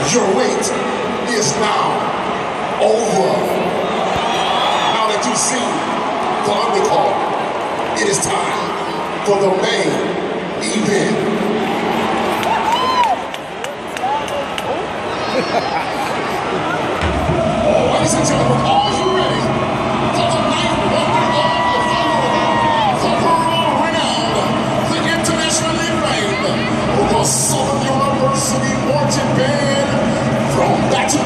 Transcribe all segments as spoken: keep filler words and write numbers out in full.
Your wait is now over. Now that you've seen the undercard, it is time for the main event. Ladies and gentlemen, are you ready for the ninth wonder of the final, the world-renowned, the internationally famed, the Southern University Marching Band from Baton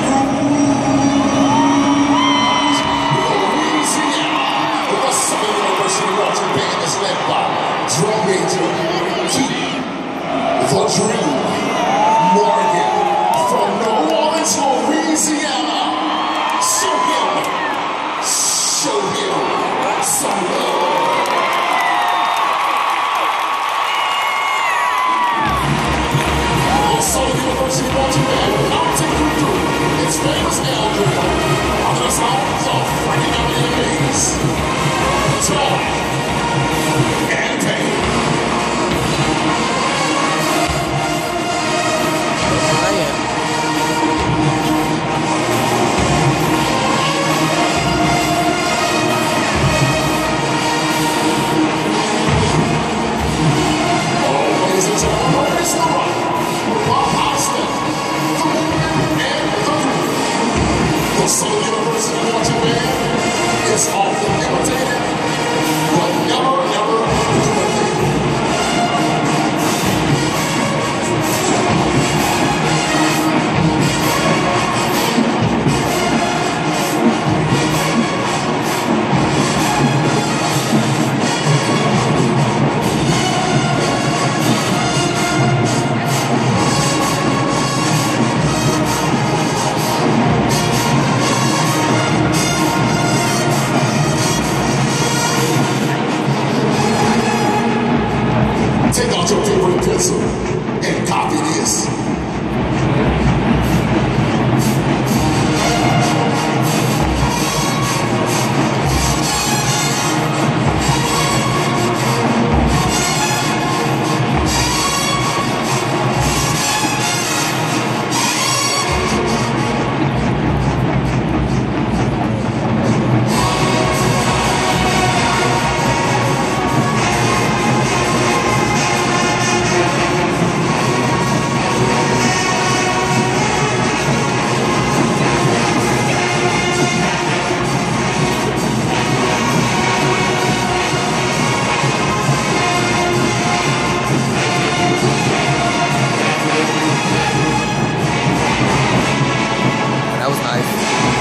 Rouge, Louisiana. The Southern University Marching Band is led by drum major Keith the Dream Morgan from New Orleans, Louisiana. Show him, show him some love. The Southern University Marching Band will now take you through its famous air drill under the sounds of Frankie Avenue and Maze, Joy, and Pain. The Southern University Marching Band is often imitated, but never, never duplicated. Take out your paper and pencil and copy this. That was nice.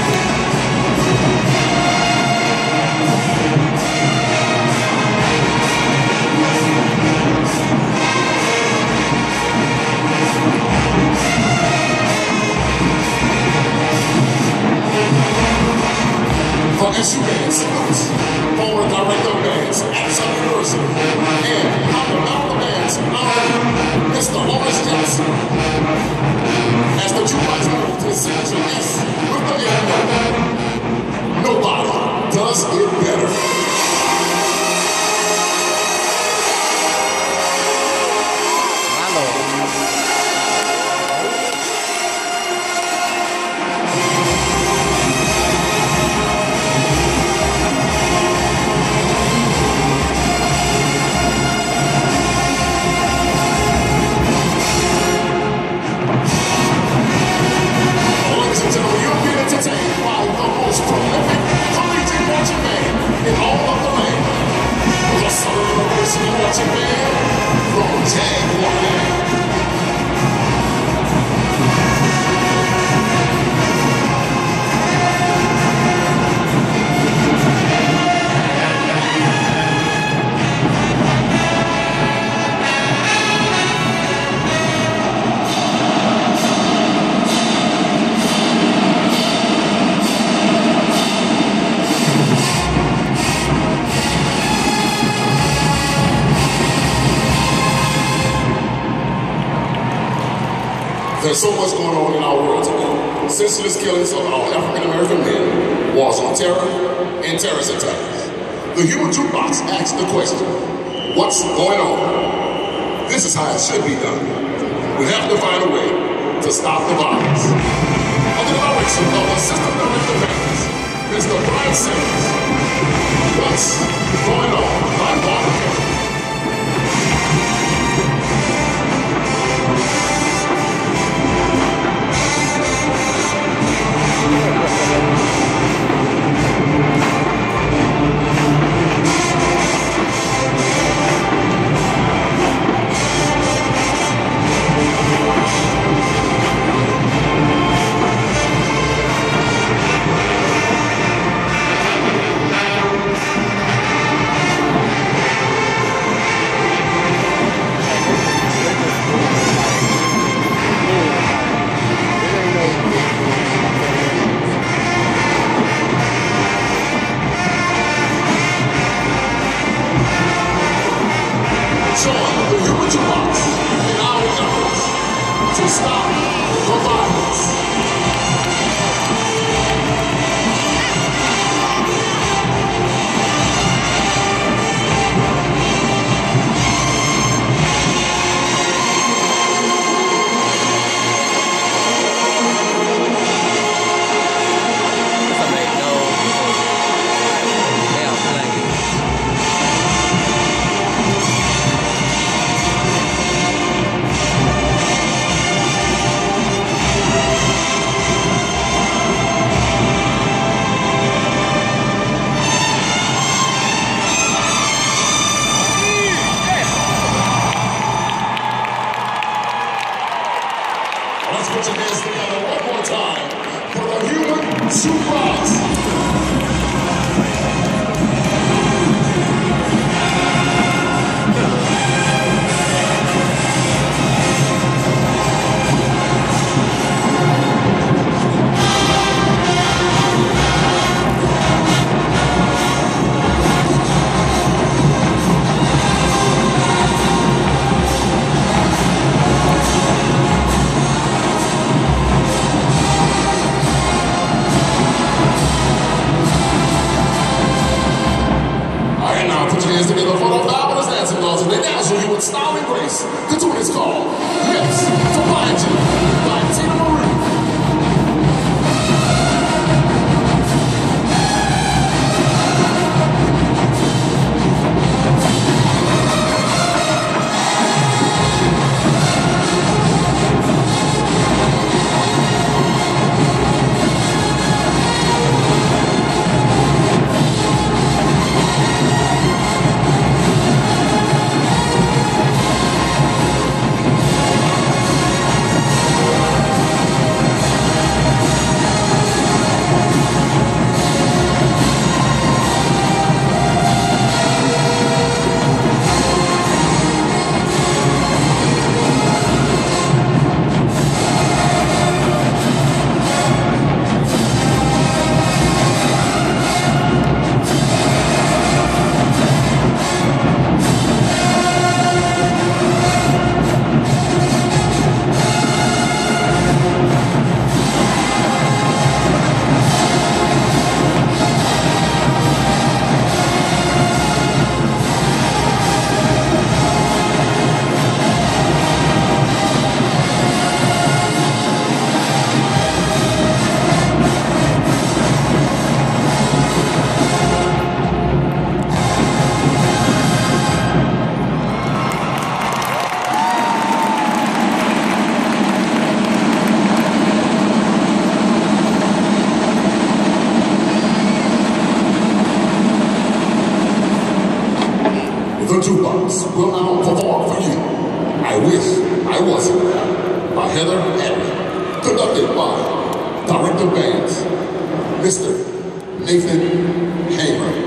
For S U Band salutes, former director of bands at Southern University, and Doctor Malcolm the Band's honorary, Mister Lawrence Jackson. As the jukebox moves to signature S with the A note, nobody does it better. My Lord. Ladies and gentlemen, you'll be entertained by the most prolific collegiate marching band in all of the land. The Southern University Marching Band from Jaguar Land. There's so much going on in our world today. Senseless killings of our African-American men, wars on terror, and terrorist attacks. The Human Jukebox asks the question, what's going on? This is how it should be done. We have to find a way to stop the violence. Under the direction of Assistant Director of Bands, Mister Brian Simmons. What's going on by Mark Henry? The Jukebox will now perform for you I Wish I Wasn't There by Heather Addy, conducted by Director of Bands, Mister Nathan Hamer.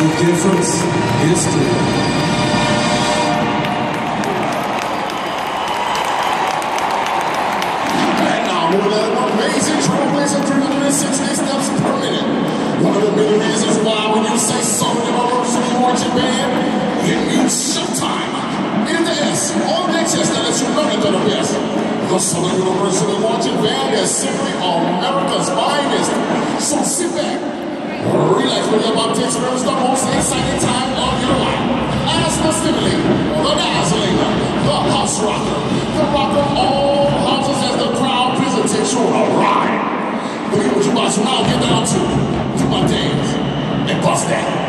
The difference is clear. With an amazing trailblazer, three hundred sixty steps per minute. One of the many reasons why when you say Sony Universal Marching Band, it means showtime. It is the S on their chest that lets you know that they're the best. The Southern University Marching Band is simply America's finest. So sit back, relax when you're about to experience the most exciting time of your life. As the stimulator, the dazzler, the house rocker, the rocker of all houses as the crowd takes you on a ride. Look at what you about to now get down to. Do my dance and bust that.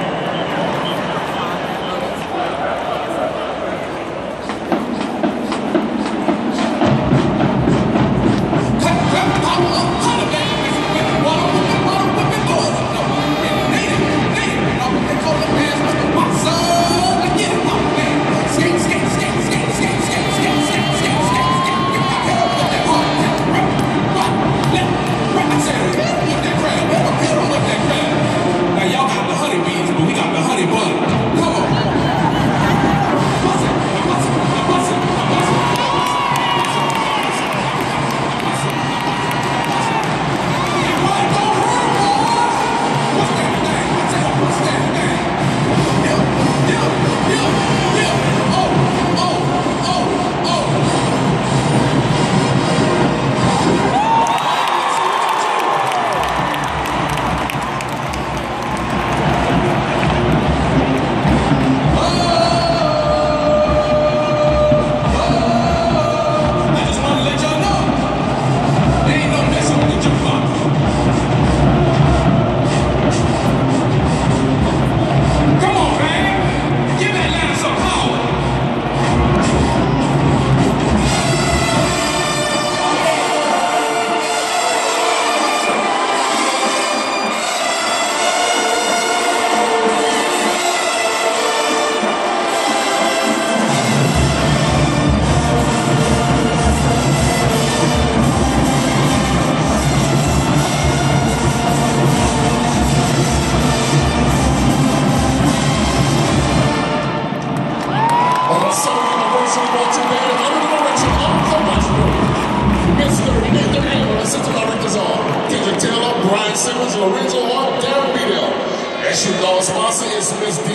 Brian Simmons, Lorenzo Hart, Darren Beadle. As you know, sponsor is Miss D.